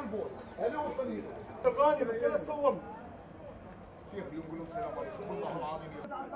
هذه وطنيه الغاني ما كان تصور شيخ يقول لهم السلام عليكم والله العظيم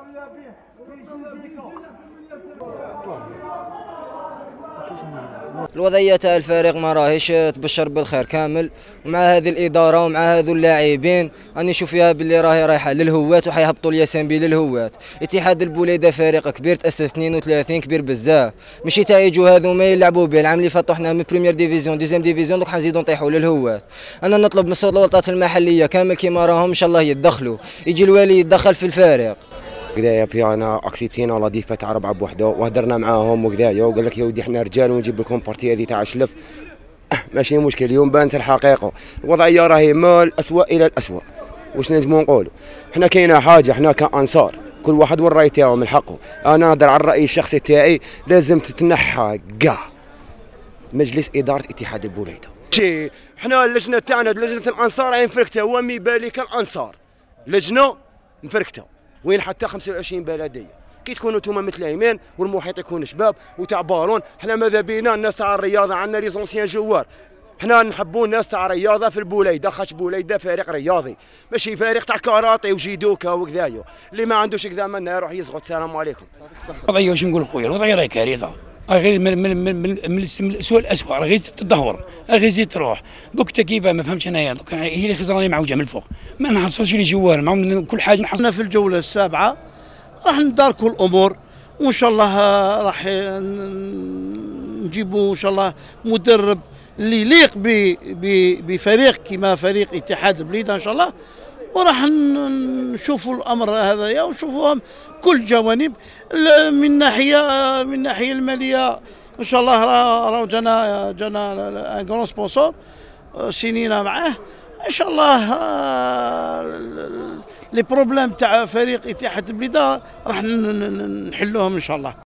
الوضعية تاع الفريق ما راهيش تبشر بالخير كامل، ومع هذه الإدارة ومع هذو اللاعبين راني نشوف فيها باللي راهي رايحة للهوات وحيهبطوا الياسنبي للهوات. اتحاد البوليدة فريق كبير تأسس 32 كبير بزاف، ماشي تايجو هذوما يلعبوا به. العام اللي فات طحنا من بريمير ديفيزيون دوزيام ديفيزيون، دوك حنزيدو نطيحوا للهوات. انا نطلب من السلطات المحلية كامل كيما راهم ان شاء الله يتدخلوا، يجي الوالي يتدخل في الفريق. كذايا في انا اكسبتينا لا ديفا تاع 4 بوحده وهدرنا معاهم وكذايا وقال لك يا ودي احنا رجال ونجيب لكم بارتي هذه تاع شلف. ماشي مشكل، اليوم بانت الحقيقه، الوضعيه راهي من الاسوء الى الاسوء. واش نجمو نقولوا؟ حنا كاينه حاجه، حنا كانصار كل واحد والراي تاعو من حقه. انا نهضر على الراي الشخصي تاعي، لازم تتنحى كاع مجلس اداره اتحاد البوليده. شي حنا اللجنه تاعنا لجنه الانصار راهي مفركته، ومي بالك الانصار لجنه مفركته وين حتى 25 بلديه. كي تكونوا نتوما متلايمين والمحيط يكون شباب وتاع بالون، حنا ماذا بينا الناس تاع الرياضه، عندنا لي زونسيان جوار. حنا نحبوا الناس تاع الرياضه في البوليده، خاطش بوليده فريق رياضي ماشي فريق تاع كاراتي وجيدوكا وكذايا. اللي ما عندوش كذا منا يروح يزغط. السلام عليكم. الوضعيه واش نقول خويا، الوضعيه راهي كارثه، غير من الاسوء الاسوء، راه غير تدهور، غير زيد تروح. دوك كيفاه ما فهمتش انايا، دوك هي اللي خزراني معوجه من الفوق، ما نحصلش لي جوار معهم كل حاجه نحصل. في الجوله السابعه راح نداركوا الامور، وان شاء الله راح نجيبوا ان شاء الله مدرب اللي يليق بفريق كما فريق اتحاد البليده ان شاء الله، وراح نشوفوا الامر هذايا ونشوفوهم كل جوانب. من الناحيه الماليه ان شاء الله راه جانا ان كرون سبونسور سينينا معاه ان شاء الله. لي بروبليم تاع فريق اتحاد البليده راح نحلوهم ان شاء الله.